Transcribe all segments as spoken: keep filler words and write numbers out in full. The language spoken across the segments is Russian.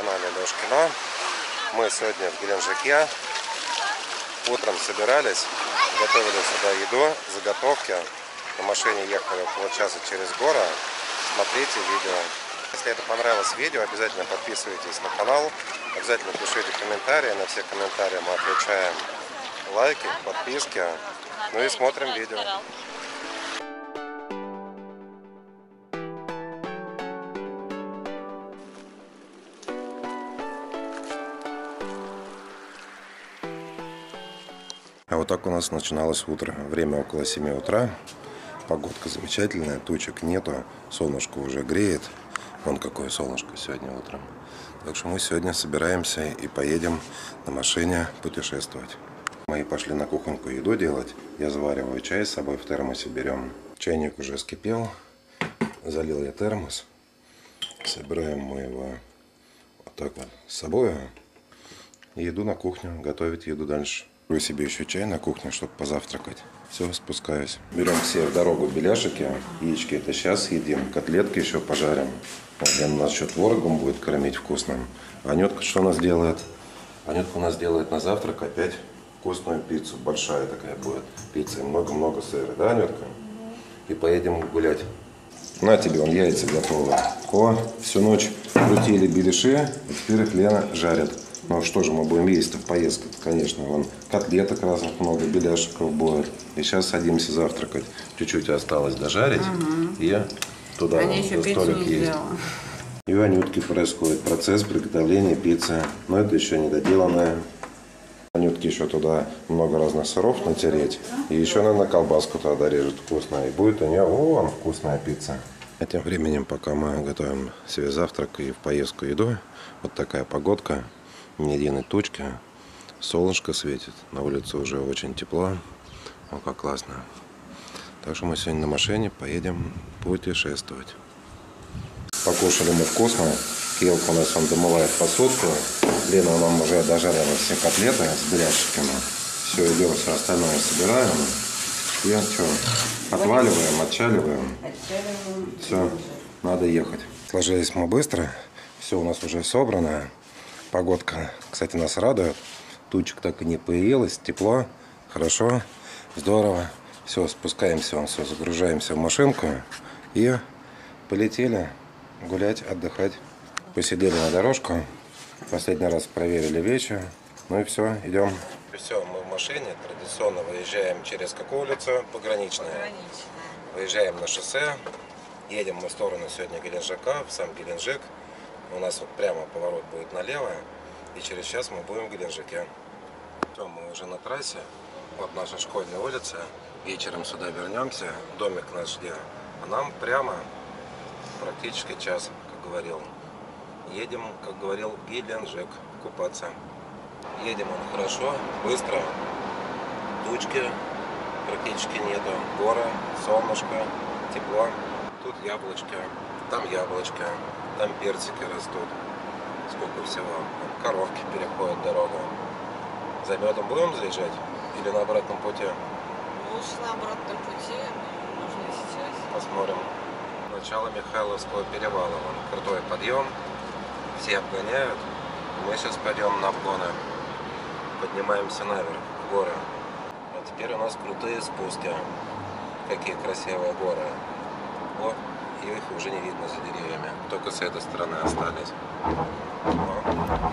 канале Лёшкино. Мы сегодня в Геленджике. Утром собирались, готовили сюда еду, заготовки. На машине ехали около часа через горы. Смотрите видео. Если это понравилось видео, обязательно подписывайтесь на канал. Обязательно пишите комментарии. На все комментарии мы отвечаем. Лайки, подписки. Ну и смотрим видео. А вот так у нас начиналось утро. Время около семи утра. Погодка замечательная, тучек нету. Солнышко уже греет. Вон какое солнышко сегодня утром. Так что мы сегодня собираемся и поедем на машине путешествовать. Мы пошли на кухоньку еду делать. Я завариваю чай с собой в термосе берем. Чайник уже вскипел. Залил я термос. Собираем мы его вот так вот с собой. И иду на кухню готовить еду дальше. Беру себе еще чай на кухне, чтобы позавтракать. Все, спускаюсь. Берем все в дорогу беляшики. Яички это сейчас едим. Котлетки еще пожарим. Вот, Лена нас еще творогом будет кормить вкусным. Анютка что у нас делает? Анютка у нас делает на завтрак опять вкусную пиццу. Большая такая будет пицца. И много-много сыра. Да, Анютка? И поедем гулять. На тебе, он яйца готовы. О, всю ночь крутили беляши. И теперь их Лена жарит. Ну что же мы будем есть-то в поездке? Конечно, вон котлеток разных много, беляшиков будет. И сейчас садимся завтракать. Чуть-чуть осталось дожарить. Угу. И туда вон, за столик есть. И у Анютки происходит процесс приготовления пиццы. Но это еще не доделанное. Анютке еще туда много разных сыров натереть. И еще, наверное, колбаску тогда режет вкусная. И будет у нее вон вкусная пицца. А тем временем, пока мы готовим себе завтрак и в поездку еду, вот такая погодка. Ни единой тучки, солнышко светит, на улице уже очень тепло, о, как классно. Так что мы сегодня на машине поедем путешествовать. Покушали мы вкусно, Киелка у нас он домывает посудку, Лена нам уже дожарила все котлеты с беляшиками, все, идем, все остальное собираем, и что, отваливаем, отчаливаем, все, надо ехать. Сложились мы быстро, все у нас уже собрано. Погодка, кстати, нас радует. Тучек так и не появилось. Тепло, хорошо, здорово. Все, спускаемся, вон, все, загружаемся в машинку. И полетели гулять, отдыхать. Посидели на дорожку. Последний раз проверили вечер. Ну и все, идем. Все, мы в машине. Традиционно выезжаем через какую улицу? Пограничная. Пограничная. Выезжаем на шоссе. Едем мы в сторону сегодня Геленджика, в сам Геленджик. У нас вот прямо поворот будет налево, и через час мы будем в Геленджике. Все, мы уже на трассе. Вот наша школьная улица. Вечером сюда вернемся. Домик наш где. А нам прямо практически час, как говорил. Едем, как говорил, в Геленджик купаться. Едем он хорошо, быстро. Тучки практически нету. Горы, солнышко, тепло. Тут яблочки, там яблочки. Там персики растут. Сколько всего. Коровки переходят дорогу. За медом будем заезжать? Или на обратном пути? Лучше на обратном пути. Можно сейчас. Посмотрим. Начало Михайловского перевала. Вон, крутой подъем. Все обгоняют. Мы сейчас пойдем на обгоны. Поднимаемся наверх, в горы. А теперь у нас крутые спуски. Какие красивые горы. Вот. И их уже не видно за деревьями. Только с этой стороны остались. О.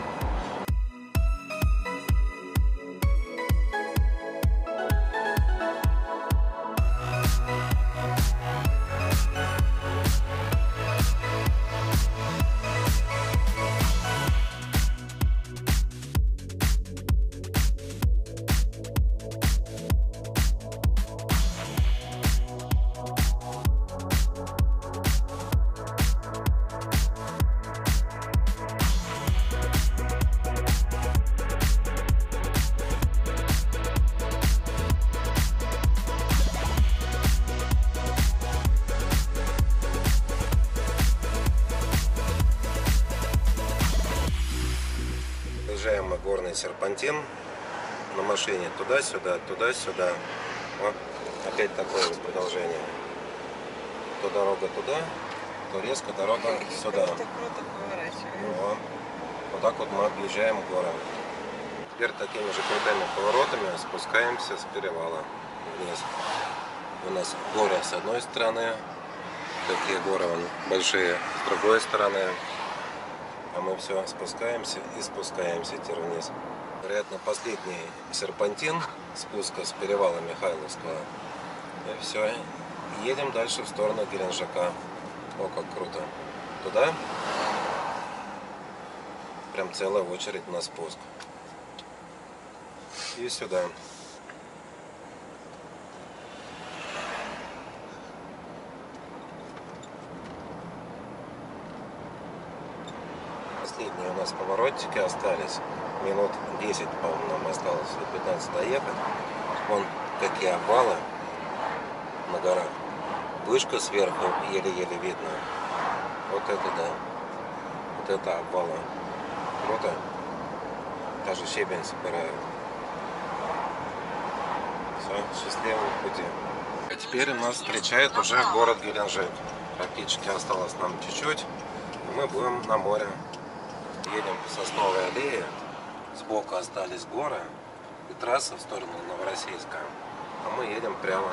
Проезжаем мы горный серпантин на машине туда-сюда, туда-сюда. Вот опять такое вот продолжение. То дорога туда, то резко дорога сюда. Вот. Вот так вот мы объезжаем горы. Теперь такими же крутыми поворотами спускаемся с перевала вниз. У нас горы с одной стороны, такие горы вон большие с другой стороны. А мы все спускаемся и спускаемся теперь вниз. Вероятно, последний серпантин спуска с перевала Михайловского. И все. Едем дальше в сторону Геленджика. О, как круто. Туда. Прям целая очередь на спуск. И сюда. Последние у нас поворотики остались. Минут десять, по-моему, нам осталось, пятнадцать доехать. Вон такие обвалы на горах. Вышка сверху еле-еле видно. Вот это да. Вот это обвалы. Круто. Даже щебень собирают. Все, счастливого пути. А теперь нас встречает уже город Геленджик. Практически осталось нам чуть-чуть. И мы будем на море. Едем по Сосновой аллее. Сбоку остались горы и трасса в сторону Новороссийска. А мы едем прямо.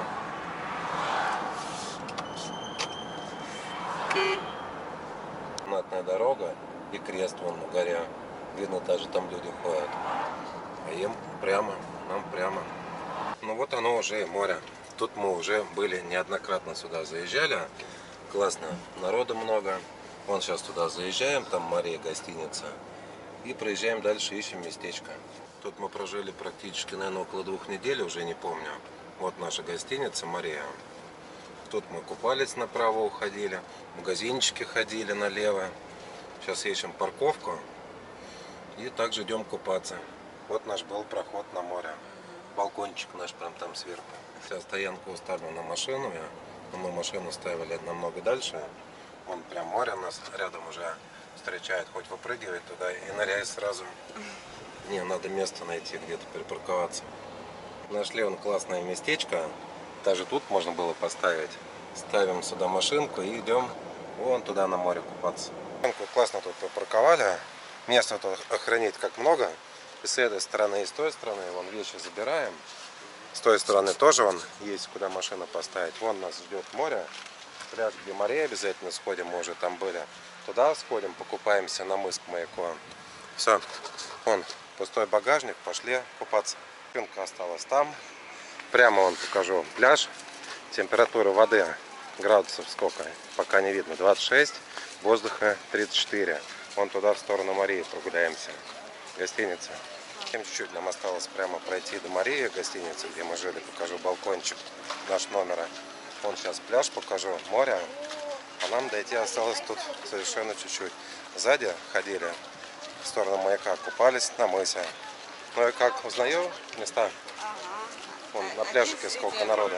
Канатная дорога и крест вон на горе. Видно, даже там люди ходят. А им прямо, нам прямо. Ну вот оно уже и море. Тут мы уже были неоднократно сюда заезжали. Классно, народу много. Вон сейчас туда заезжаем, там Мария гостиница. И проезжаем дальше, ищем местечко. Тут мы прожили практически, наверное, около двух недель, уже не помню. Вот наша гостиница Мария. Тут мы купались, направо уходили, в магазинчики ходили налево. Сейчас ищем парковку и также идем купаться. Вот наш был проход на море. Балкончик наш прям там сверху. Вся стоянка уставлена на машину. Но мы машину ставили намного дальше. Вон прям море нас рядом уже встречает. Хоть выпрыгивай туда и ныряй сразу. Не, надо место найти, где-то припарковаться. Нашли вон классное местечко. Даже тут можно было поставить. Ставим сюда машинку и идем вон туда на море купаться. Классно тут припарковали. Места тут охранить как много. И с этой стороны, и с той стороны. Вон вещи забираем. С той стороны тоже вон есть куда машину поставить. Вон нас ждет море. Пляж, где Мария, обязательно сходим. Мы уже там были. Туда сходим, покупаемся на мыс к маяку. Все. Вон пустой багажник. Пошли купаться. Машинка осталась там. Прямо вон покажу пляж. Температура воды градусов сколько? Пока не видно. двадцать шесть. Воздуха тридцать четыре. Вон туда в сторону Марии прогуляемся. Гостиница. Чуть-чуть нам осталось прямо пройти до Марии, гостиницы, где мы жили. Покажу балкончик наш номера. Вон сейчас пляж покажу, море. А нам дойти осталось тут совершенно чуть-чуть. Сзади ходили в сторону маяка, купались на мысе. Ну и как, узнаю места? Вон на пляжике сколько народу.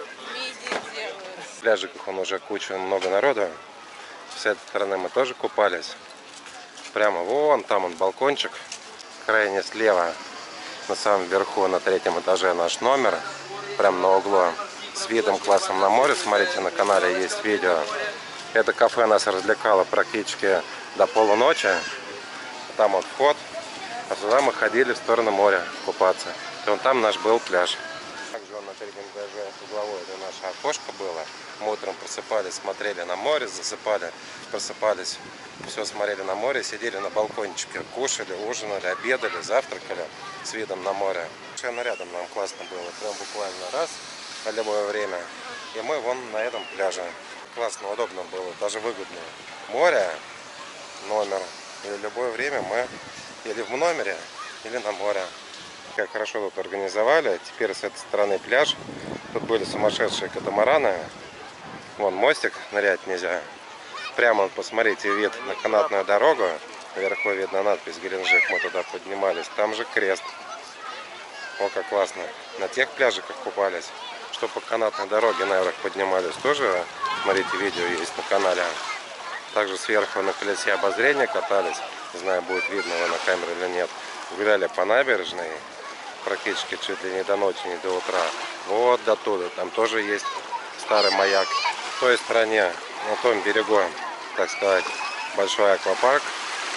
В пляжиках он уже куча, много народу. С этой стороны мы тоже купались. Прямо вон там он балкончик. Крайне слева, на самом верху, на третьем этаже наш номер. Прям на углу. С видом классом на море. Смотрите, на канале есть видео. Это кафе нас развлекало практически до полуночи. Там вот вход. А сюда мы ходили в сторону моря купаться. И вон там наш был пляж. Также он на третьем этаже угловой. Это наше окошко было. Мы утром просыпались, смотрели на море, засыпали, просыпались, все смотрели на море, сидели на балкончике, кушали, ужинали, обедали, завтракали с видом на море. Совершенно рядом нам классно было, прям буквально раз на любое время. И мы вон на этом пляже. Классно, удобно было, даже выгодно. Море, номер. И в любое время мы или в номере, или на море. Как хорошо тут организовали. Теперь с этой стороны пляж. Тут были сумасшедшие катамараны. Вон мостик, нырять нельзя. Прямо, посмотрите, вид на канатную дорогу. Наверху видно надпись Геленджик. Мы туда поднимались. Там же крест. О, как классно. На тех пляжиках купались. Что по канатной дороге наверх поднимались. Тоже, смотрите, видео есть на канале. Также сверху на колесе обозрения катались. Не знаю, будет видно его на камере или нет. Гуляли по набережной. Практически чуть ли не до ночи, не до утра. Вот до туда. Там тоже есть старый маяк. В той стороне, на том берегу, так сказать, большой аквапарк.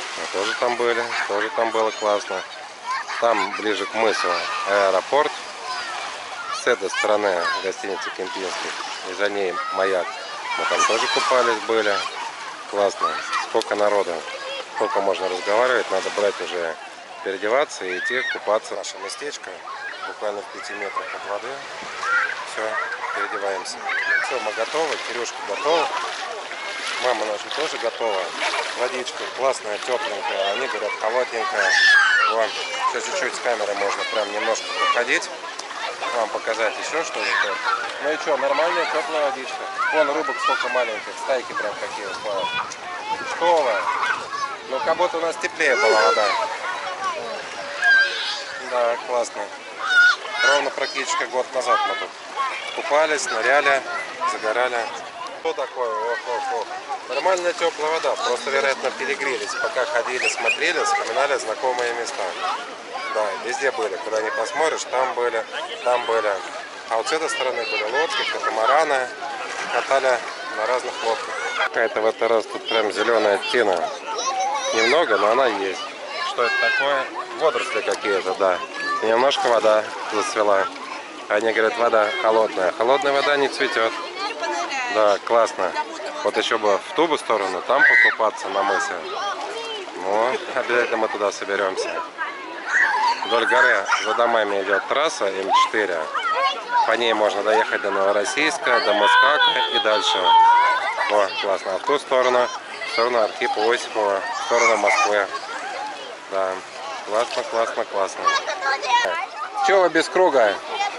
Мы тоже там были, тоже там было классно. Там ближе к мысу аэропорт. С этой стороны гостиница Кемпинский. И за ней маяк. Мы там тоже купались были. Классно. Сколько народу. Сколько можно разговаривать. Надо брать уже, переодеваться и идти купаться. Наше местечко. Буквально в пяти метрах от воды. Все, переодеваемся. Все, мы готовы. Кирюшка готова. Мама наша тоже готова. Водичка классная, тепленькая. Они говорят, холодненькая. Вон, все чуть-чуть с камеры можно прям немножко походить. Вам показать еще что-то. Ну и что, нормальная теплая водичка. Вон рыбок сколько маленьких, стайки прям какие плавают. Что вы? Ну как будто у нас теплее была вода. Да, классно. Ровно практически год назад мы тут купались, ныряли, загорали. Что такое? Ох, ох, ох. Нормальная теплая вода. Просто, вероятно, перегрелись. Пока ходили, смотрели, вспоминали знакомые места. Да, везде были. Куда не посмотришь, там были, там были. А вот с этой стороны были лодки, катамараны. Катали на разных лодках. Какая-то в этот раз тут прям зеленая тина. Немного, но она есть. Что это такое? Водоросли какие-то, да. И немножко вода зацвела. Они говорят, вода холодная. Холодная вода не цветет. Да, классно. Вот еще бы в ту бы сторону, там покупаться на мысе. Ну, обязательно мы туда соберемся. Вдоль горы за домами идет трасса М четыре. По ней можно доехать до Новороссийска, до Мускака и дальше. О, классно. А в ту сторону, в сторону Архипа Осипова, в сторону Москвы. Да, классно, классно, классно. Чего вы без круга?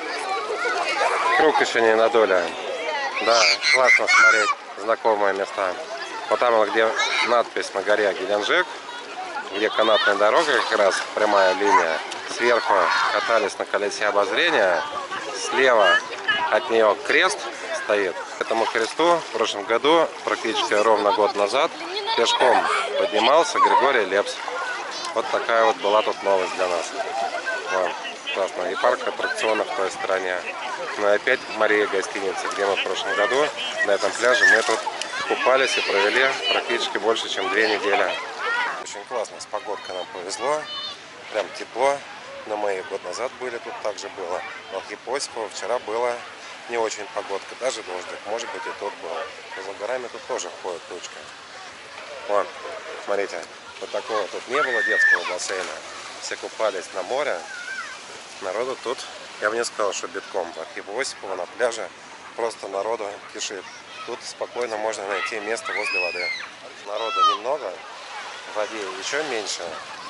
Круг еще не надули. Да, классно смотреть знакомые места. Вот там, где надпись на горе Геленджик, где канатная дорога, как раз прямая линия. Сверху катались на колесе обозрения. Слева от нее крест стоит. К этому кресту в прошлом году, практически ровно год назад, пешком поднимался Григорий Лепс. Вот такая вот была тут новость для нас. Вот, классно. И парк аттракционов в той стороне. Ну и опять Мария гостиница, где мы в прошлом году на этом пляже мы тут купались и провели практически больше, чем две недели. Очень классно, с погодкой нам повезло, прям тепло. Но мы и год назад были, тут также было. В Архипе Осипова вчера была не очень погодка, даже дождик, может быть и тут был. Но за горами тут тоже ходит тучка. Вон, смотрите, вот такого тут не было детского бассейна. Все купались на море. Народу тут, я бы не сказал, что битком. В Архипе Осипова на пляже просто народу кишит. Тут спокойно можно найти место возле воды. Народу немного, в воде еще меньше.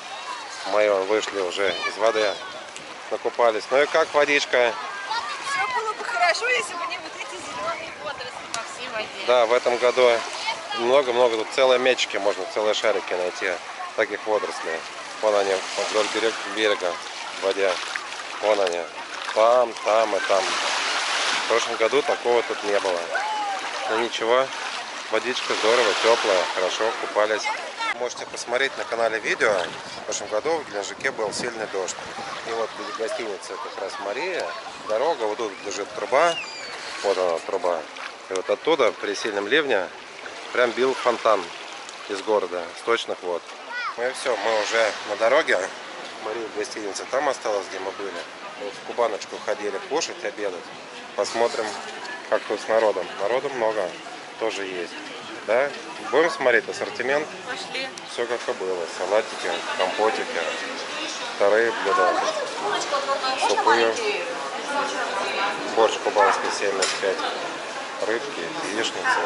Мы вышли уже из воды, накупались. Ну и как водичка? Все было бы хорошо, если бы не вот эти зеленые водоросли по всей воде. Да, в этом году много-много, тут целые мячики, можно целые шарики найти таких водорослей. Вон они вдоль берега, берега в воде. Вон они. Там, там и там. В прошлом году такого тут не было. Но ничего, водичка здорово, теплая, хорошо, купались. Можете посмотреть на канале видео. В прошлом году в Геленджике был сильный дождь. И вот гостиница как раз Мария. Дорога, вот тут лежит труба. Вот она труба. И вот оттуда при сильном ливне прям бил фонтан из города, сточных вод. Ну и все, мы уже на дороге. Мария гостиница там осталась, где мы были. Вот в Кубаночку ходили кушать, обедать. Посмотрим, как тут с народом. Народу много, тоже есть. Да? Будем смотреть ассортимент. Пошли. Все как и было. Салатики, компотики, вторые блюда, супы, борщ кубанский семьдесят пять, рыбки, яичницы,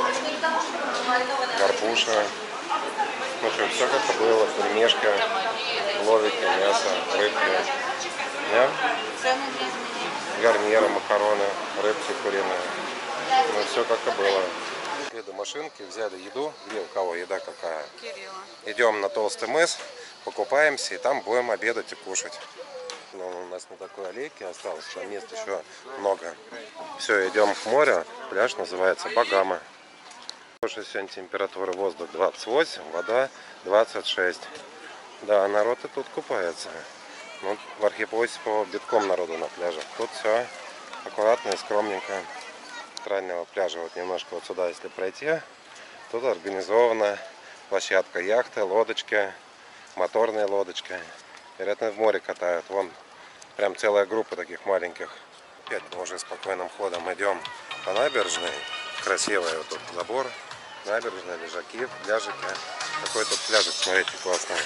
горбуша. Ну что, все как и было. Пельмешки, ловики, мясо, рыбки. Да? Гарниры, макароны, рыбки куриные. Ну все как и было. До машинки, взяли еду. Где у кого еда какая? Кирилла. Идем на Толстый мыс, покупаемся и там будем обедать и кушать. Но у нас на такой аллейке осталось, там мест еще много. Все, идем к морю. Пляж называется Багама. Сегодня температура воздуха двадцать восемь, вода двадцать шесть. Да, народ и тут купается. Ну, в Архипе Осипова битком народу на пляже. Тут все аккуратно и скромненько. Центрального пляжа вот немножко вот сюда, если пройти, тут организована площадка, яхты, лодочки, моторные лодочки. Вероятно, в море катают. Вон прям целая группа таких маленьких. Опять мы уже спокойным ходом идем по набережной. Красивый вот тут забор. Набережная, лежаки, пляжики. Какой тут пляжик, смотрите, классный.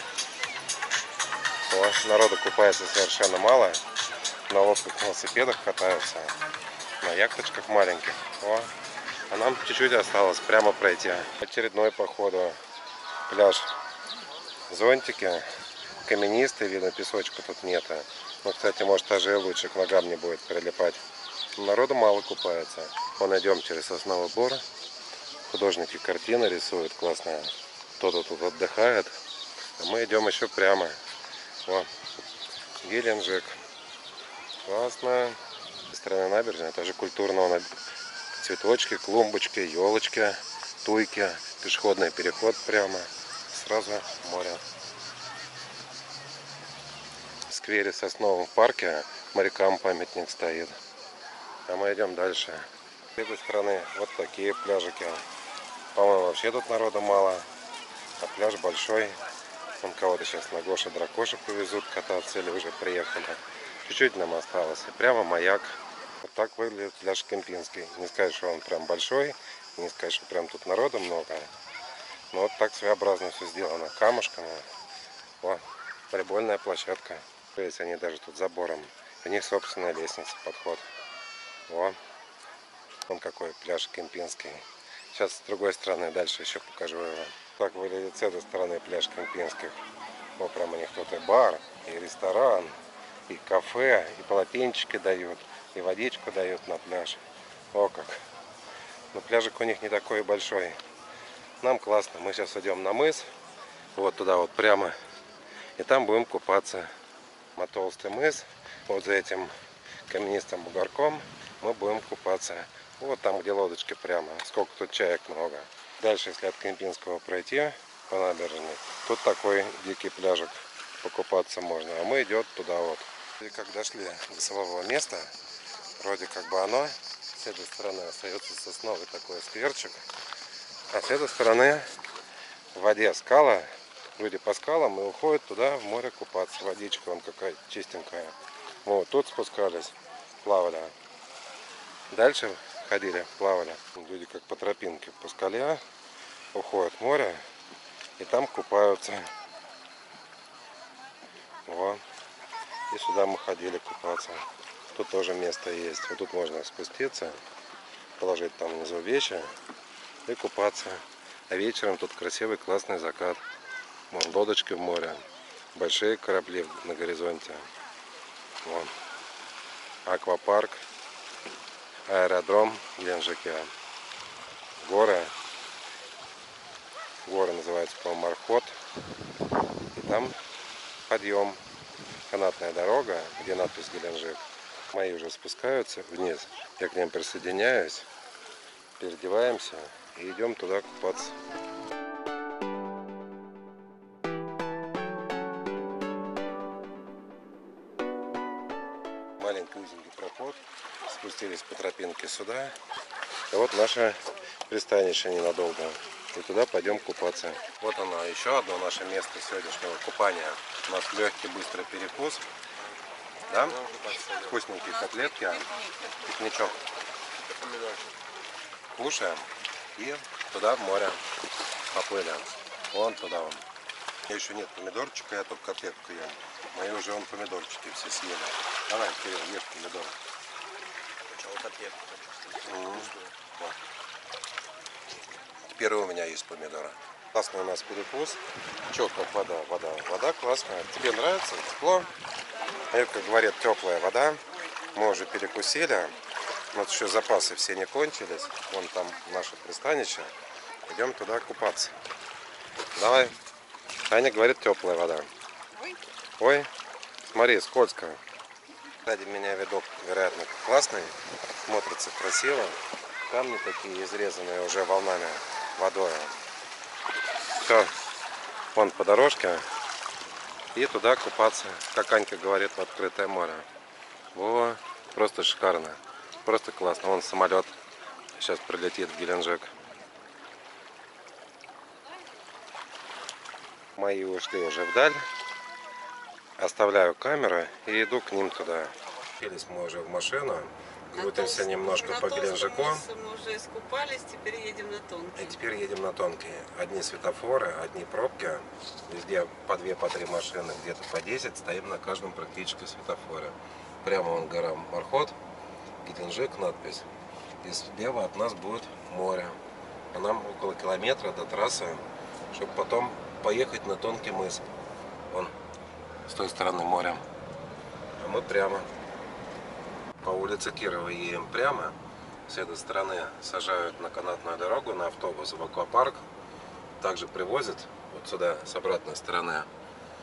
О, народу купается совершенно мало. На лодках, на велосипедах катаются. На яхточках маленьких. О, а нам чуть-чуть осталось прямо пройти. Очередной, походу, пляж. Зонтики. Каменистый, видно, песочка тут нет. Ну, кстати, может, даже и лучше, к ногам не будет прилипать. Народу мало купается. Вон идем через Сосновый Бор. Художники картины рисуют классные. Кто-то тут отдыхает. А мы идем еще прямо. О, Геленджик. Классно. Со стороны набережной тоже культурно. Цветочки, клумбочки, елочки, туйки. Пешеходный переход прямо. Сразу море. В сквере Сосновом парке морякам памятник стоит. А мы идем дальше. С этой стороны вот такие пляжики. По-моему, вообще тут народу мало. А пляж большой. Вон кого-то сейчас на Гоша-Дракоша повезут кататься или уже приехали. Чуть-чуть нам осталось. И прямо маяк. Вот так выглядит пляж Кемпинский. Не сказать, что он прям большой. Не сказать, что прям тут народу много. Но вот так своеобразно все сделано. Камушками. О, волейбольная площадка. Есть они даже тут забором. У них собственная лестница, подход. О, вон какой пляж Кемпинский. Сейчас с другой стороны дальше еще покажу его. Так выглядит с этой стороны пляж Кемпинских. Вот прям у них тут и бар, и ресторан, и кафе, и полотенчики дают, и водичку дают на пляж. О как. Но пляжик у них не такой большой. Нам классно. Мы сейчас идем на мыс. Вот туда вот прямо. И там будем купаться. На толстый мыс. Вот за этим каменистым бугорком мы будем купаться. Вот там, где лодочки прямо. Сколько тут чаек много. Дальше, если от Кемпинского пройти по набережной, тут такой дикий пляжик. Покупаться можно. А мы идем туда вот. И как дошли до самого места, вроде как бы оно. С этой стороны остается сосновый такой скверчик. А с этой стороны в воде скала. Люди по скалам и уходят туда в море купаться. Водичка вон какая чистенькая. Вот тут спускались, плавали. Дальше ходили, плавали. Люди как по тропинке по скале уходят в море и там купаются. Вот. И сюда мы ходили купаться. Тут тоже место есть. Вот тут можно спуститься, положить там внизу вещи и купаться. А вечером тут красивый классный закат. Вон лодочки в море. Большие корабли на горизонте. Вон. Аквапарк. Аэродром в Геленджике. Горы. Горы называются, по-моему, Мархот. И там подъем. Канатная дорога, где надпись Геленджик. Мои уже спускаются вниз. Я к ним присоединяюсь. Переодеваемся и идем туда купаться. Маленький узенький проход. Спустились по тропинке сюда. И вот наше пристанище ненадолго. И туда пойдем купаться. Вот оно, еще одно наше место сегодняшнего купания. У нас легкий быстрый перекус. Да? Вкусненькие котлетки. Пикничок. Кушаем. И туда в море поплыли. Вон туда вон. У меня еще нет помидорчика, я только котлетку ем. Мои уже вон помидорчики все съели. Давай, Кирилл, ешь помидор. Mm-hmm. Вот. Теперь у меня есть помидоры. Классный у нас перекус. Че, как вода? Вода. Вода классная. Тебе нравится? Тепло? Это, как говорят, теплая вода. Мы уже перекусили. Вот еще запасы все не кончились. Вон там наше пристанище. Идем туда купаться. Давай. Аня говорит, теплая вода. Ой. Ой. Смотри, скользко. Сзади меня видок, вероятно, классный. Смотрится красиво. Камни такие изрезанные уже волнами, водой. Все. Вон по дорожке. И туда купаться, как Анька говорит, в открытое море. Во, просто шикарно. Просто классно. Вон самолет сейчас прилетит в Геленджик. мои ушли уже вдаль. Оставляю камеру и иду к ним туда. Сели мы уже в машину. Крутимся немножко по Геленджику. Мы уже искупались, теперь едем на тонкие. И теперь едем на тонкие. Одни светофоры, одни пробки. Везде по две, по три машины, где-то по десять. Стоим на каждом практически светофоре. Прямо вон гора Мархот, Геленджик, надпись. И слева от нас будет море. А нам около километра до трассы, чтобы потом поехать на тонкий мыс. Вон, с той стороны моря. А мы прямо. По улице Кирова едем прямо. С этой стороны сажают на канатную дорогу, на автобус в аквапарк. Также привозят вот сюда, с обратной стороны. А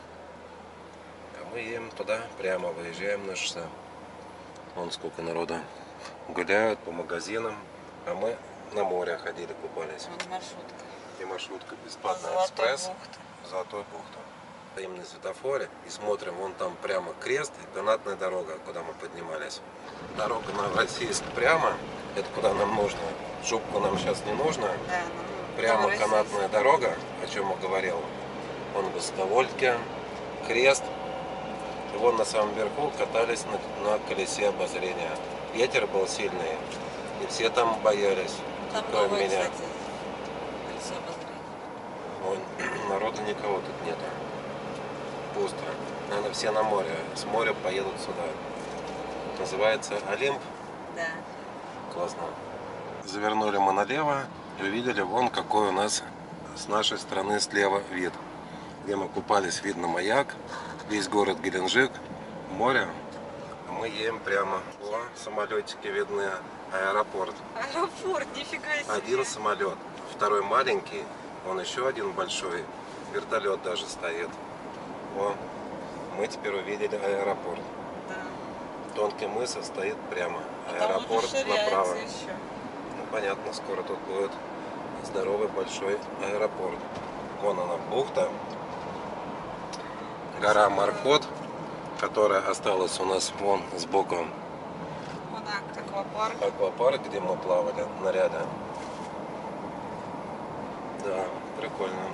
мы едем туда прямо, выезжаем на шоссе. Вон сколько народа гуляют по магазинам. А мы на море ходили, купались. Вот маршрутка. И маршрутка бесплатная, Золотой экспресс. бухты. Золотой бухты. Стоим на светофоре и смотрим, вон там прямо крест и канатная дорога, куда мы поднимались. Дорога на Российск прямо, это куда нам нужно. Шубку нам сейчас не нужно. Да, ну, Прямо на канатная Российск. дорога, о чем я говорил. Вон высоковольтки, крест. И вон на самом верху катались на, на колесе обозрения. Ветер был сильный, и все там боялись, Там кроме новое, меня. кстати, колесо обозрения. Вон, народа никого тут нету. Пусто. Наверное, все на море. С моря поедут сюда. Называется Олимп. Да. Классно. Завернули мы налево и увидели вон какой у нас с нашей стороны слева вид. Где мы купались, видно маяк, весь город Геленджик, море. А мы едем прямо. О, самолетики видны, аэропорт. Аэропорт, нифига себе. Один самолет, второй маленький, вон еще один большой, вертолет даже стоит. О, мы теперь увидели аэропорт. Да. Тонкий мыс стоит прямо. А там Аэропорт уже ширяется направо. еще. Ну понятно, скоро тут будет здоровый большой аэропорт. Вон она бухта. Гора Мархот, которая осталась у нас вон сбоку. Вон аквапарк. Аквапарк, где мы плавали, наряды. Да, прикольно.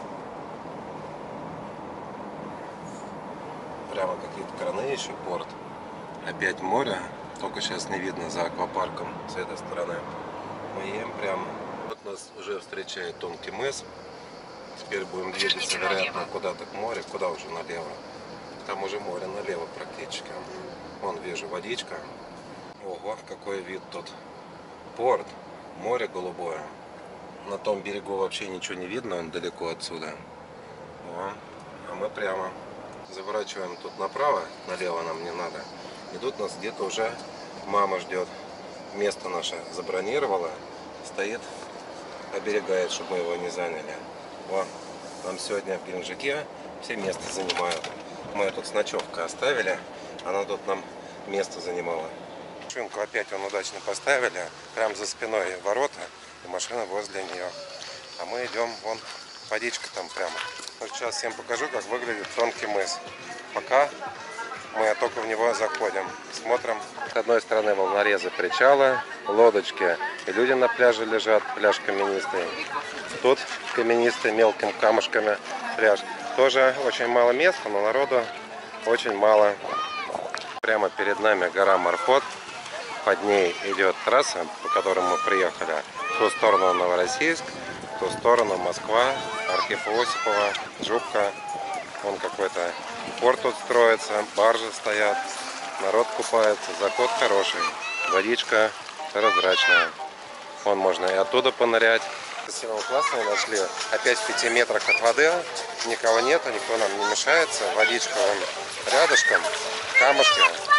Прямо какие-то краны еще, порт. Опять море, только сейчас не видно за аквапарком с этой стороны. Мы едем прямо. Вот нас уже встречает тонкий мыс. Теперь будем двигаться, вероятно, куда-то к морю. Куда уже налево? Там уже море налево практически. Вон вижу водичка. Ого, какой вид тут. Порт, море голубое. На том берегу вообще ничего не видно, он далеко отсюда. О, а мы прямо. Заворачиваем тут направо, налево нам не надо. И тут нас где-то уже мама ждет. Место наше забронировала. Стоит, оберегает, чтобы мы его не заняли. Вон, нам сегодня в Геленджике все место занимают. Мы тут с ночевкой оставили, она тут нам место занимала. Машинку опять он удачно поставили. Прям за спиной ворота, и машина возле нее. А мы идем, вон, водичка там прямо. Сейчас всем покажу, как выглядит тонкий мыс. Пока мы только в него заходим. Смотрим. С одной стороны волнорезы причала, лодочки. И люди на пляже лежат, пляж каменистый. Тут каменистый, мелкими камушками пляж. Тоже очень мало места, но народу очень мало. Прямо перед нами гора Мархот. Под ней идет трасса, по которой мы приехали. В ту сторону Новороссийск, в ту сторону Москва, Архипа Осипова, Жубка. Вон какой-то порт тут строится, баржи стоят, народ купается, заход хороший, водичка прозрачная. Вон можно и оттуда понырять. Красиво, классно нашли. Опять в пяти метрах от воды, никого нету, никто нам не мешается. Водичка вон рядышком, камушки.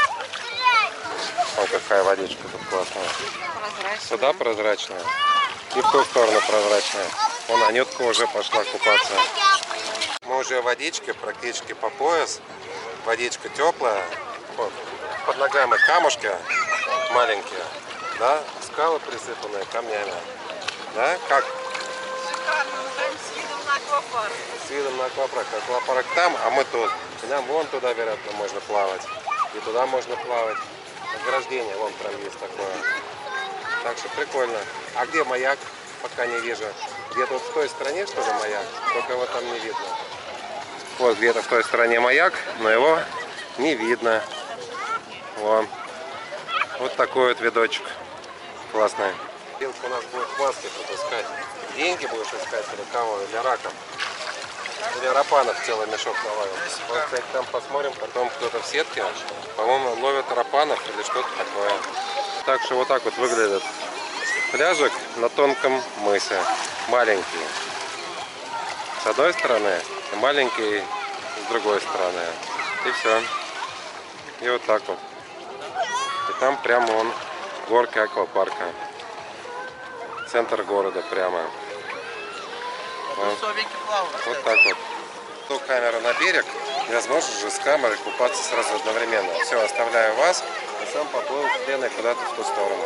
Вон какая водичка тут классная. Прозрачная. Сюда прозрачная и в ту сторону прозрачная. Вон Анютка уже пошла купаться. Мы уже в водичке практически по пояс. Водичка теплая. Вот. Под ногами камушки маленькие. Да? Скалы присыпанные камнями. Да? Как? Шикарно, мы прям с видом на аквапарк. С видом на аквапарк. Аквапарк там, а мы тут. И нам вон туда, вероятно, можно плавать. И туда можно плавать. Ограждение вон прям есть такое. Так что прикольно. А где маяк? Пока не вижу. Где-то вот в той стороне, что ли, маяк? Только его там не видно. Вот где-то в той стороне маяк, но его не видно. Вон. Вот такой вот видочек. Классный. Белка у нас будет маски тут искать. Деньги будешь искать или кого? Или раком? Или рапанов целый мешок наловил. Вот, кстати, там посмотрим, потом кто-то в сетке, по-моему, ловят рапанов или что-то такое. Так что вот так вот выглядит пляжик на тонком мысе. Маленький с одной стороны и маленький с другой стороны. И все. И вот так вот. И там прямо вон горки аквапарка. Центр города прямо. Вот, вот так вот. Ту камеру на берег. Невозможно же с камерой купаться сразу одновременно. Все, оставляю вас. И сам поплыл с пеной куда-то в ту сторону.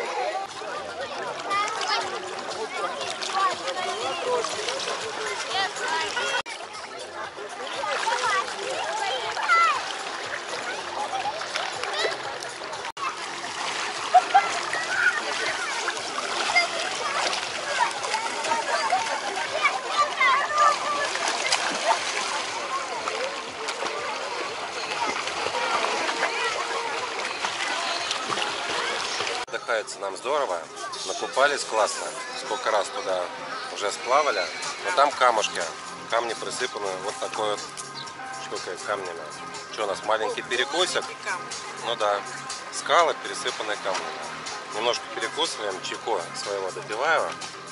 Нам здорово, накупались классно, сколько раз туда уже сплавали, но там камушки, камни присыпаны вот такой вот штукой, камнями. Что у нас, маленький перекусик? Ну да, скалы пересыпанные камнями. Немножко перекусываем, чайку своего допиваю,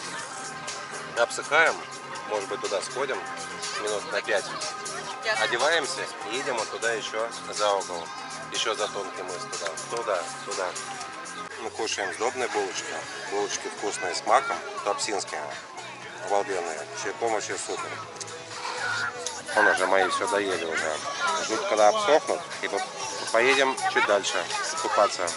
обсыхаем, может быть туда сходим минут на пять, одеваемся и едем вот туда еще за угол, еще за тонкий мыс туда, туда, туда. Мы кушаем сдобные булочки. Булочки вкусные с маком, туапсинские, обалденные. Чайком вообще супер. Вон уже мои все доели уже. Ждут, когда обсохнут, и поедем чуть дальше купаться.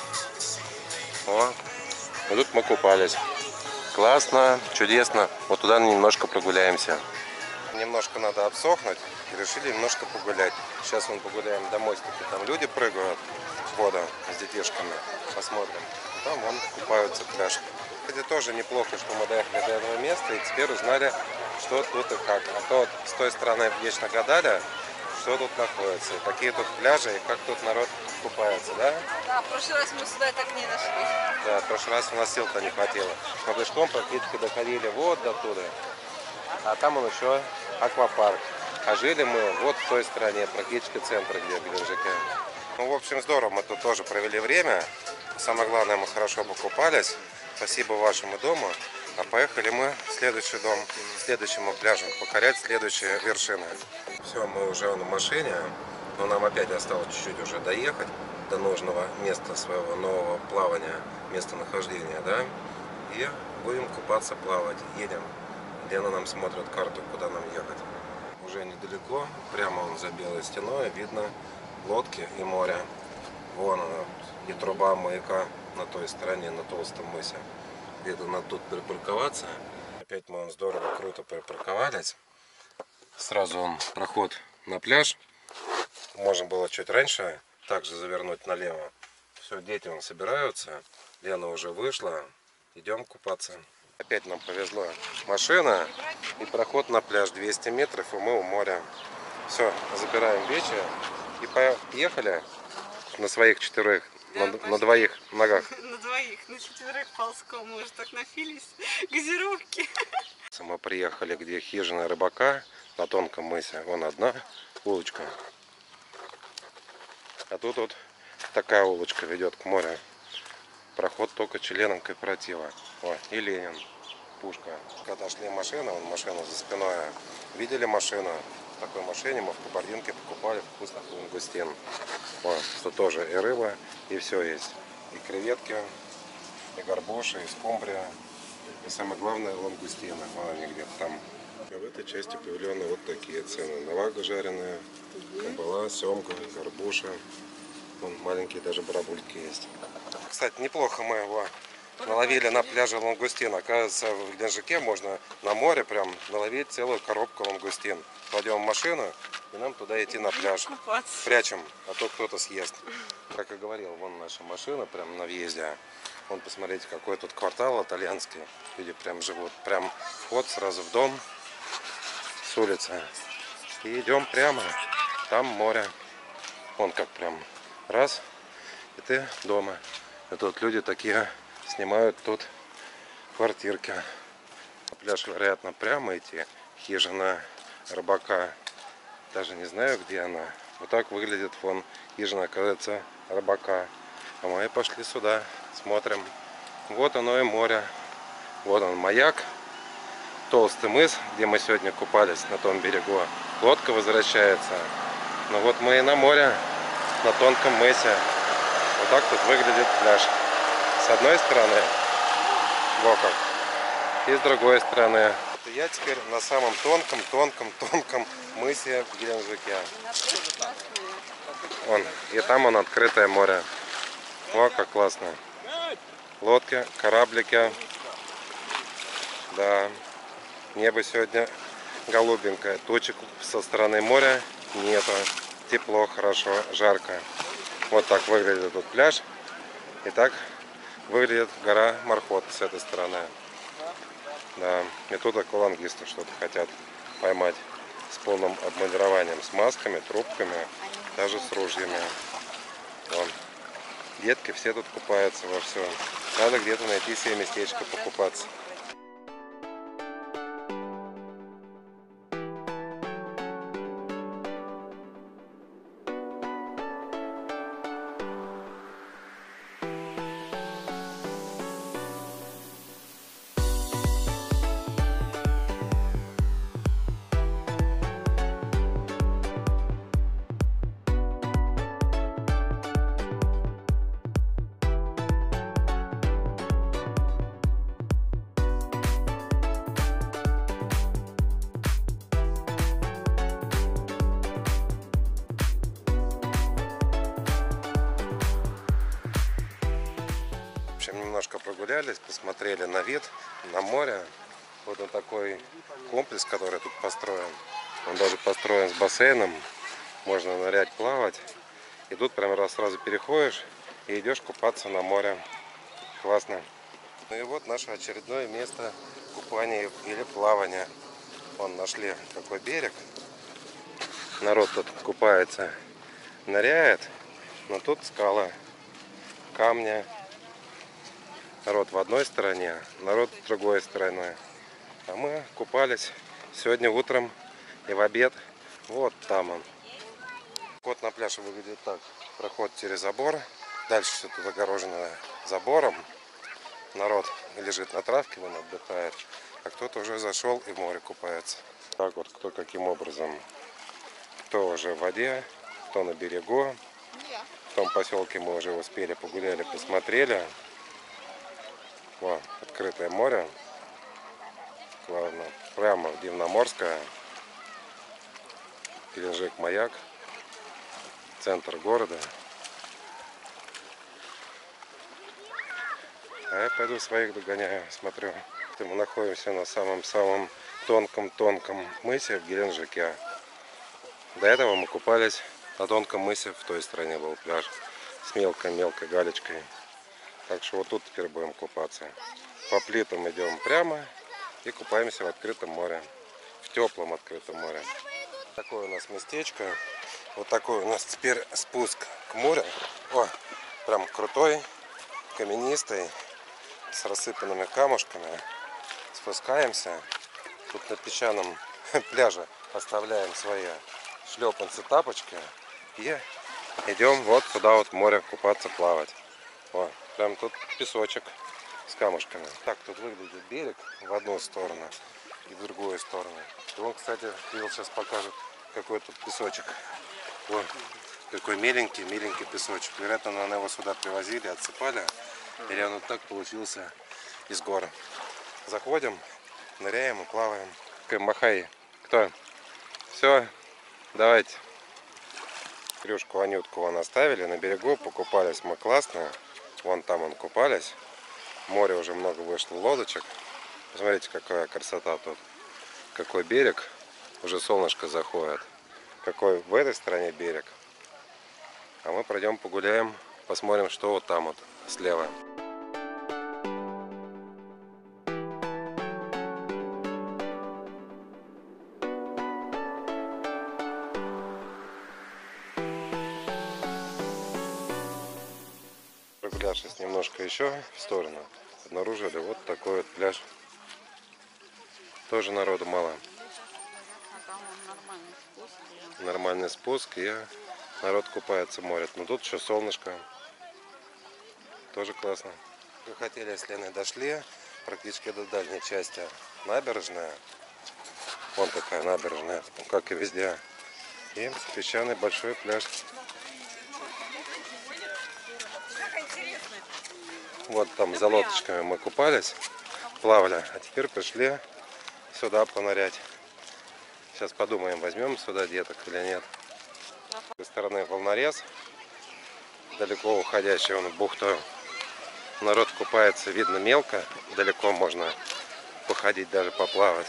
О, вот тут мы купались. Классно, чудесно. Вот туда немножко прогуляемся. Немножко надо обсохнуть и решили немножко погулять. Сейчас мы погуляем до мостика. Там люди прыгают в воду с детишками. Посмотрим. Там вон купаются пляж. Кстати, тоже неплохо, что мы доехали до этого места и теперь узнали, что тут и как. А то с той стороны вечно гадали, что тут находится, какие тут пляжи и как тут народ купается, да? Да, в прошлый раз мы сюда так не нашли. Да, в прошлый раз у нас сил-то не хватило. Мы пешком практически доходили вот до туда. А там он еще аквапарк. А жили мы вот в той стороне, практически центр, где в Геленджике. Ну, в общем, здорово, мы тут тоже провели время. Самое главное, мы хорошо покупались. Спасибо вашему дому. А поехали мы в следующий дом, к следующему пляжу, покорять следующие вершины. Все, мы уже на машине. Но нам опять осталось чуть-чуть уже доехать до нужного места своего нового плавания, местонахождения, да? И будем купаться, плавать. Едем. Лена нам смотрит карту, куда нам ехать. Уже недалеко, прямо он за белой стеной, видно лодки и море. Вон она, и труба маяка на той стороне, на толстом мысе. Где-то надо тут припарковаться. Опять мы он здорово, круто припарковались. Сразу он проход на пляж. Можно было чуть раньше также завернуть налево. Все, дети вон собираются. Лена уже вышла. Идем купаться. Опять нам повезло. Машина и проход на пляж двести метров, и мы у моря. Все, забираем вещи и поехали на своих четырех, да, на, на двоих ногах. На двоих, на четверых ползком, мы уже так напились газировки. Мы приехали, где хижина рыбака на тонком мысе. Вон одна улочка. А тут вот такая улочка ведет к морю. Проход только членам кооператива. О, и Ленин. Пушка. Когда шли машины, вон машина за спиной. Видели машину? В такой машине мы в Кабардинке покупали вкусных лангустин. О, что тоже и рыба, и все есть. И креветки, и горбуши, и скумбрия. И самое главное лангустины. Вон они где-то там. А в этой части павильона вот такие цены. Навага жареная, камбала, семга, горбуша. Вон маленькие даже барабульки есть. Кстати, неплохо мы его наловили на пляже лангустин. Оказывается, в Геленджике можно на море прям наловить целую коробку лангустин. Кладем в машину и нам туда идти на пляж. Прячем, а то кто-то съест. Как и говорил, вон наша машина прям на въезде. Вон, посмотрите, какой тут квартал итальянский. Люди прям живут. Прям вход сразу в дом с улицы. И идем прямо. Там море. Вон как прям. Раз. И ты дома. И тут люди такие снимают тут квартирки. На пляж, вероятно, прямо идти. Хижина рыбака. Даже не знаю, где она. Вот так выглядит вон хижина, оказывается, рыбака. А мы пошли сюда. Смотрим. Вот оно и море. Вот он маяк. Толстый мыс, где мы сегодня купались на том берегу. Лодка возвращается. Ну вот мы и на море, на тонком мысе. Вот так тут выглядит пляж. С одной стороны, вот как. И с другой стороны. Я теперь на самом тонком, тонком, тонком мысе в Геленджике. Вон, и там он открытое море. О, как классно. Лодки, кораблики. Да. Небо сегодня голубенькое. Тучек со стороны моря нету. Тепло, хорошо, жарко. Вот так выглядит тут пляж. И так выглядит гора Мархот с этой стороны. Да. И тут аквалангисты что-то хотят поймать с полным обмундированием, с масками, трубками, даже с ружьями. Вон. Детки все тут купаются во всем. Надо где-то найти себе местечко покупаться. В общем, немножко прогулялись, посмотрели на вид, на море. Вот он такой комплекс, который тут построен. Он даже построен с бассейном. Можно нырять, плавать. И тут прямо сразу переходишь и идешь купаться на море. Классно. Ну и вот наше очередное место купания или плавания. Вон нашли такой берег. Народ тут купается, ныряет. Но тут скала, камни. Народ в одной стороне, народ с другой стороны. А мы купались сегодня утром и в обед. Вот там он. Вход на пляж выглядит так. Проход через забор. Дальше все тут огорожено забором. Народ лежит на травке, вон отдыхает. А кто-то уже зашел и в море купается. Так вот, кто каким образом. Кто уже в воде, кто на берегу. В том поселке мы уже успели, погуляли, посмотрели. Во, открытое море. Главное, прямо в Дивноморское. Геленджик маяк. Центр города. А я пойду своих догоняю, смотрю. Мы находимся на самом-самом тонком-тонком мысе в Геленджике. До этого мы купались на тонком мысе, в той стороне был пляж с мелкой-мелкой галечкой. Так что вот тут теперь будем купаться. По плитам идем прямо и купаемся в открытом море. В теплом открытом море. Такое у нас местечко. Вот такой у нас теперь спуск к морю. О, прям крутой, каменистый, с рассыпанными камушками. Спускаемся. Тут на песчаном пляже оставляем свои шлепанцы, тапочки. И идем вот сюда вот в море купаться, плавать. О, прям тут песочек с камушками. Так тут выглядит берег в одну сторону и в другую сторону. И он, кстати, Кирилл сейчас покажет, какой тут песочек. О, какой меленький, меленький песочек. Вероятно, наверное, его сюда привозили, отсыпали. Или он вот так получился из гор. Заходим, ныряем и плаваем. Махай. Кто? Все, давайте. Крюшку, Анютку вон оставили на берегу, покупались мы классно. Вон там он купались. В море уже много вышло лодочек. Посмотрите, какая красота тут. Какой берег. Уже солнышко заходит. Какой в этой стороне берег. А мы пройдем погуляем, посмотрим, что вот там вот слева. Подавшись немножко еще в сторону, обнаружили вот такой вот пляж. Тоже народу мало. Нормальный спуск, и народ купается в море. Но тут еще солнышко. Тоже классно. Мы хотели с Леной дошли практически до дальней части. Набережная. Вон такая набережная, как и везде. И песчаный большой пляж. Вот там за лодочками мы купались, плавали, а теперь пришли сюда понырять. Сейчас подумаем, возьмем сюда деток или нет. С той стороны волнорез, далеко уходящий он в бухту. Народ купается, видно мелко, далеко можно походить, даже поплавать.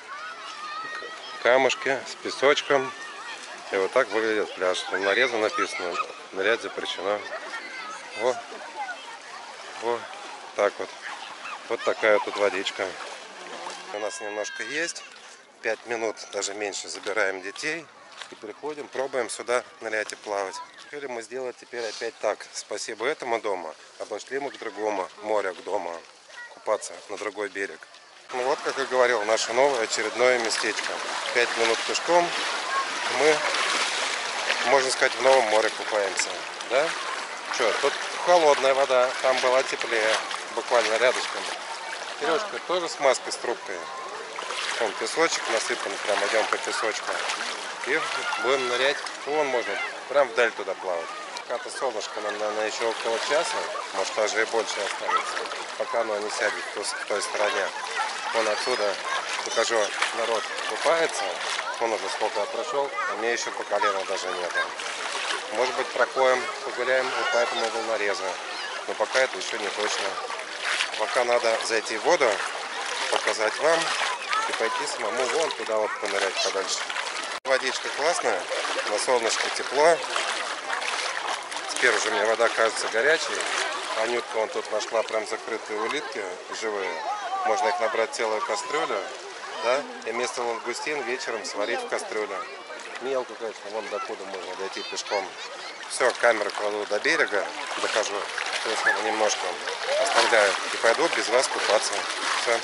Камушки с песочком. И вот так выглядит пляж. Волнореза написано, нырять запрещено. О, о, так вот. Вот такая тут водичка. У нас немножко есть. Пять минут, даже меньше, забираем детей. И приходим, пробуем сюда нырять и плавать. Решили мы сделать теперь опять так. Спасибо этому дому. Обошли мы к другому морю, к дому. Купаться на другой берег. Ну вот, как и говорил, наше новое очередное местечко. Пять минут пешком. Мы, можно сказать, в новом море купаемся. Да? Что, тут холодная вода. Там была теплее. Буквально рядышком. Сережка тоже с маской, с трубкой. Вон песочек насыпан. Прям идем по песочку. И будем нырять. Вон можно прям вдаль туда плавать. Пока-то солнышко нам, наверное, еще около часа. Может, даже и больше останется. Пока оно не сядет в той стороне. Вон отсюда покажу, народ купается. Вон уже сколько я прошел, а мне еще по колено даже нет. Может быть, проходим, погуляем и по этому волнорезу. Но пока это еще не точно. Пока надо зайти в воду, показать вам и пойти самому вон туда вот понырять подальше. Водичка классная, на солнышке тепло. Теперь уже мне вода кажется горячей. Анютка вон тут нашла прям закрытые улитки живые. Можно их набрать целую кастрюлю, да, и вместо лангустин вечером сварить в кастрюле. Мелко, конечно, вон докуда можно дойти пешком. Все, камеру кладу до берега, дохожу, честно, немножко оставляю и пойду без вас купаться. Все.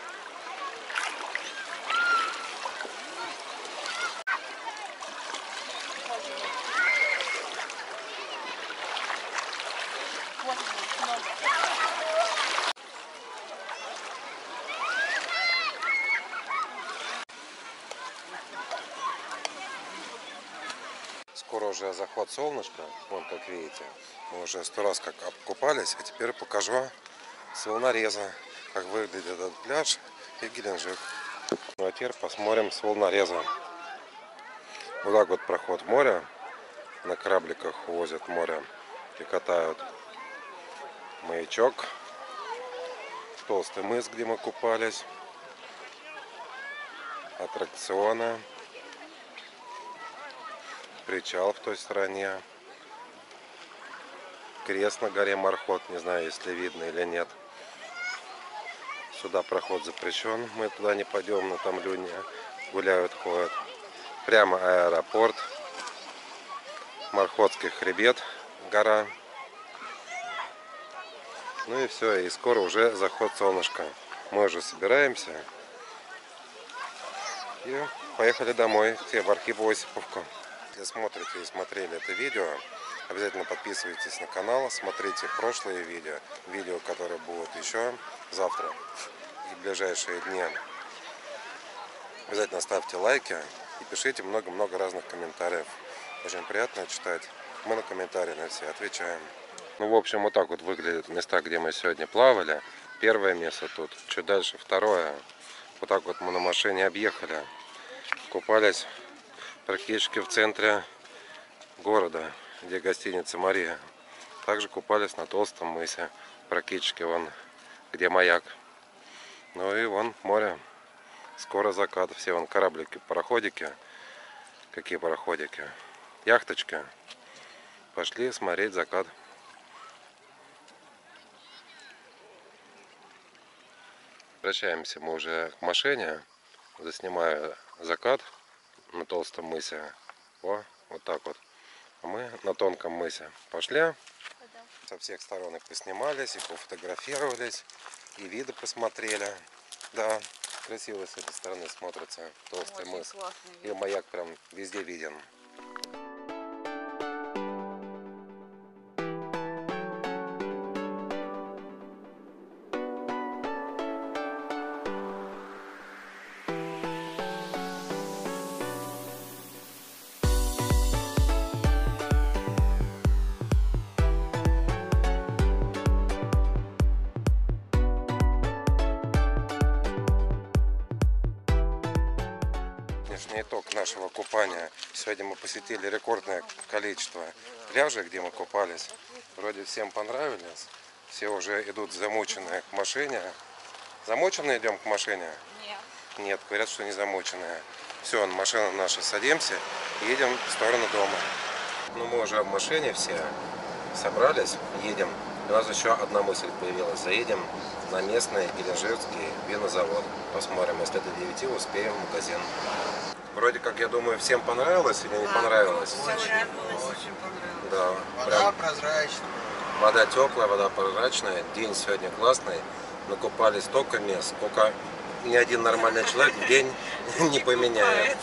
Скоро уже заход солнышка, вон как видите, мы уже сто раз как обкупались, а теперь покажу с волнореза, как выглядит этот пляж и Геленджик. Ну а теперь посмотрим с волнореза. Вот так вот проход в море, на корабликах увозят море и катают. Маячок, толстый мыс, где мы купались, аттракционы. Причал в той стороне. Крест на горе Мархот. Не знаю, если видно или нет. Сюда проход запрещен. Мы туда не пойдем, но там люди гуляют, ходят. Прямо аэропорт. Мархотский хребет. Гора. Ну и все. И скоро уже заход солнышка. Мы уже собираемся. И поехали домой. Все в Архиво-Осиповку. Если смотрите и смотрели это видео, обязательно подписывайтесь на канал, смотрите прошлые видео, видео, которые будут еще завтра и в ближайшие дни. Обязательно ставьте лайки и пишите много-много разных комментариев. Очень приятно читать. Мы на комментарии на все отвечаем. Ну, в общем, вот так вот выглядят места, где мы сегодня плавали. Первое место тут, чуть дальше второе. Вот так вот мы на машине объехали. Купались практически в центре города, где гостиница Мария. Также купались на Толстом мысе, практически вон, где маяк. Ну и вон море. Скоро закат. Все вон кораблики, пароходики. Какие пароходики? Яхточки. Пошли смотреть закат. Возвращаемся мы уже к машине. Заснимаю закат на Толстом мысе. О, вот так вот. А мы на Тонком мысе. Пошли. Со всех сторон и поснимались, и пофотографировались, и виды посмотрели. Да, красиво с этой стороны смотрится Толстый мыс. И маяк прям везде виден. Итог нашего купания. Сегодня мы посетили рекордное количество пляжей, где мы купались. Вроде всем понравились. Все уже идут замученные к машине. Замученные идем к машине? Нет. Нет, говорят, что не замученные. Все, на машину нашу садимся и едем в сторону дома. Ну, мы уже в машине все собрались, едем. У нас еще одна мысль появилась. Заедем на местный геленджикский винозавод. Посмотрим, если до девяти успеем в магазин. Вроде как, я думаю, всем понравилось или не понравилось? Очень, очень понравилось. Да. Вода Прям... прозрачная. Вода теплая, вода прозрачная. День сегодня классный. Накупались столько мест, сколько ни один нормальный человек в день не поменяет.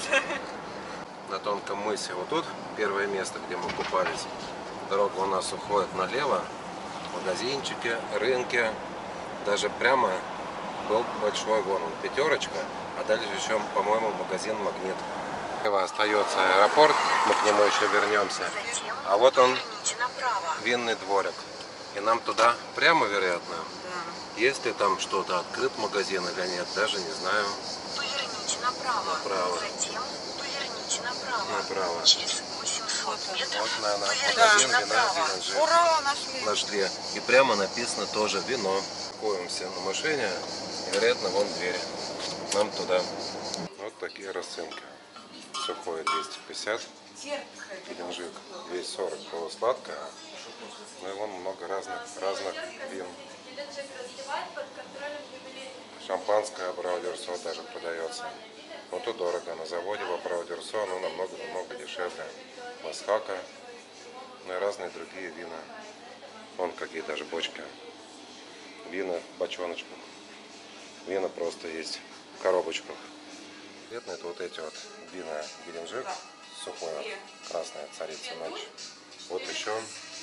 На Тонком мысе. Вот тут первое место, где мы купались. Дорога у нас уходит налево. Магазинчики, рынки. Даже прямо был большой вон пятерочка. А дальше еще, по-моему, магазин «Магнит». Остается аэропорт, мы к нему еще вернемся. А вот он, винный дворик. И нам туда прямо, вероятно. Да. Есть ли там что-то, открыт магазин или нет, даже не знаю. Поверните направо. Направо. Затем поверните направо. Направо. Через восемьсот метров. Вот, наверное, поверните магазин вина направо. «Геленджик». Ура, нашли. Нашли. И прямо написано тоже «Вино». Паркуемся на машине, и, вероятно, вон дверь. Нам туда. Вот такие расценки. Сухое двести пятьдесят, Геленджик двести сорок, полусладкое. Ну и вон много разных, разных вин. Шампанское Абрау-Дюрсо даже продается. Вот тут дорого, на заводе в Абрау-Дюрсо, но намного-намного дешевле. Масхака, ну и разные другие вина. Вон какие даже бочки. Вина в бочоночках. Вина просто есть в коробочках. Это вот эти вот вина Геленджик, сухое, красная царица ночи. Вот еще.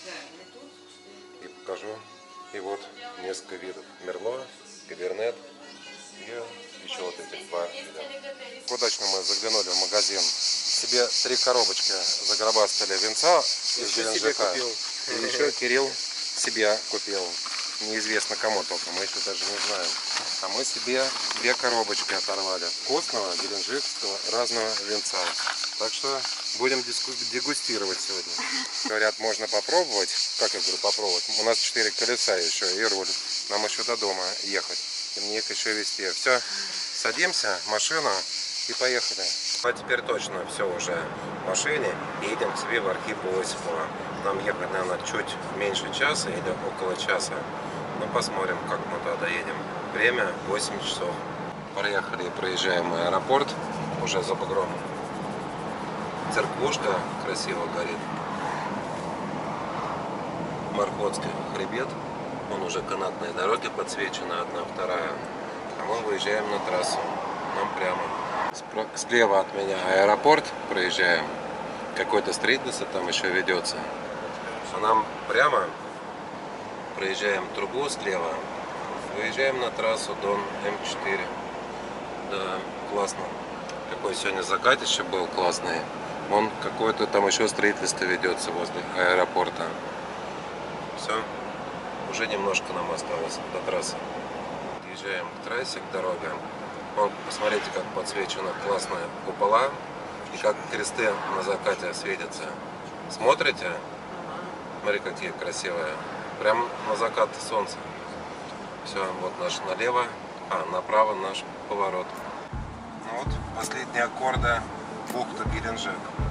И покажу. И вот несколько видов. Мерло, Кабернет и еще вот эти два вида. Удачно мы заглянули в магазин. Себе три коробочки загробастали винца из Геленджика. И еще Кирилл себе купил. Неизвестно кому только, мы еще даже не знаем. А мы себе две коробочки оторвали. Вкусного, геленджикского, разного винца. Так что будем дегустировать сегодня. Говорят, можно попробовать. Как я говорю, попробовать? У нас четыре колеса еще и руль. Нам еще до дома ехать. И мне их еще везти. Все, садимся в машину и поехали. А теперь точно все уже в машине. Едем к себе в архив Осипова. Нам ехать, наверное, чуть меньше часа или около часа. Ну, посмотрим, как мы туда доедем. Время восемь часов. Проехали и проезжаем в аэропорт. Уже за бугром. Церквушка красиво горит. Мархотский хребет. Он уже канатные дороги подсвечены, одна, вторая. А мы выезжаем на трассу. Нам прямо. Слева от меня аэропорт проезжаем. Какое-то строительство там еще ведется. А нам прямо проезжаем трубу слева. Выезжаем на трассу Дон М четыре. Да, классно. Какой сегодня закатище был классный. Вон какое-то там еще строительство ведется возле аэропорта. Все. Уже немножко нам осталось до трассы. Подъезжаем к трассе, к дороге. Вон, посмотрите, как подсвечена классная купола. И как кресты на закате светятся. Смотрите? Смотри, какие красивые. Прям на закат солнца. Все, вот наш налево, а направо наш поворот. Ну вот, последние аккорды бухты Геленджик.